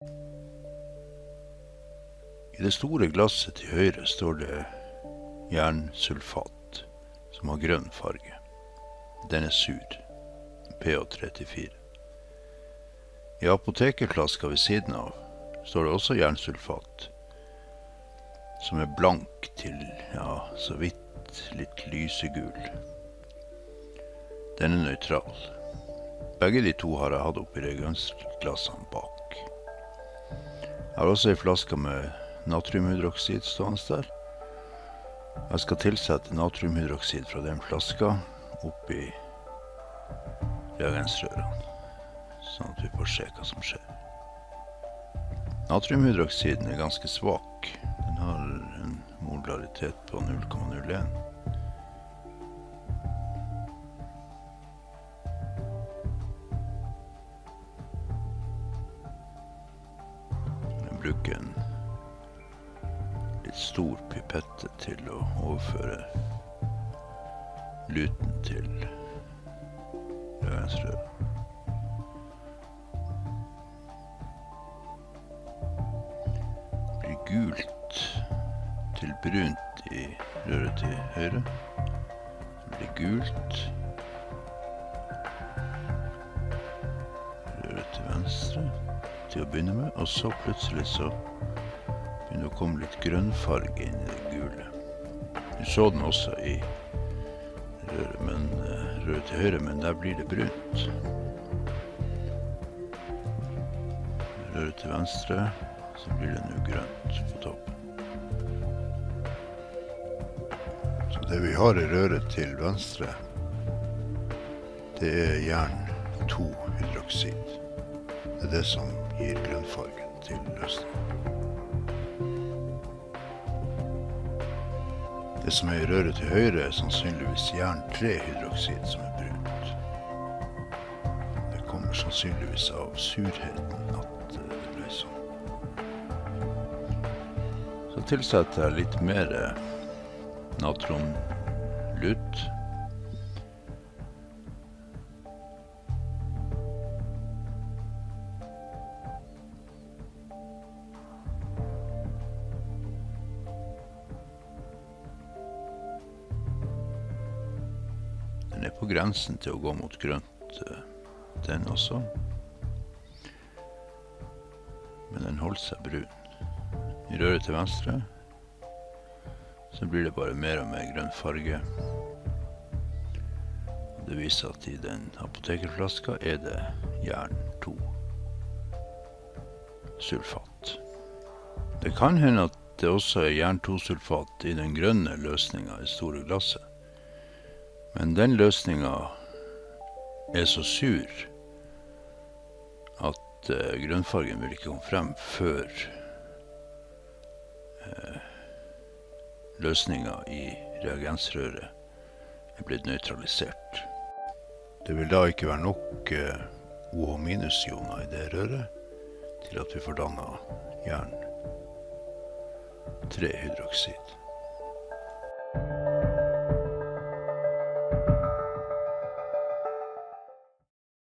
I det store glasset til høyre står det jernsulfat, som har grønn farge. Den er sur, pH-34. I apotekerflaska ved siden av står det også jernsulfat, som er blank til, så vidt litt lysegul. Den er nøytral. Begge de to har jeg hatt oppi reagensglassene bak. Jeg har også en flaske med natriumhydroksid stående der. Jeg skal tilsette natriumhydroksid fra den flaska oppi reagensrørene, sånn at vi får se hva som skjer. Natriumhydroksiden er ganske svak. Den har en molaritet på 0,01. Jeg bruker en litt stor pipette til å overføre luten til reagensrøret. Gult til brunt i røret til høyre. Så blir det gult. Røret til venstre til å begynne med. Og så plutselig så begynner det å komme litt grønnfarge inn i det gule. Du så den også i røret til høyre, men der blir det brunt. Røret til venstre. Så blir det nå grønt på toppen. Så det vi har i røret til venstre, det er jern 2-hydroksid. Det er det som gir grønnfargen til løsningen. Det som er i røret til høyre er sannsynligvis jern 3-hydroksid som er brunt. Det kommer sannsynligvis av surheten at det ble sånn. Så tilsetter jeg litt mer natronlut. Den er på grensen til å gå mot grønt, den også. Men den holder seg brun. I røret til venstre så blir det bare mer og mer grønn farge. Det viser at i den apotekerflaska er det jern 2 sulfat. Det kan hende at det også er jern 2 sulfat i den grønne løsningen i store glasset. Men den løsningen er så sur at grønnfargen vil ikke komme frem før løsningen i reagensrøret er blitt nøytralisert. Det vil da ikke være nok OH-ioner i det røret til at vi får dannet jern 3-hydroksid.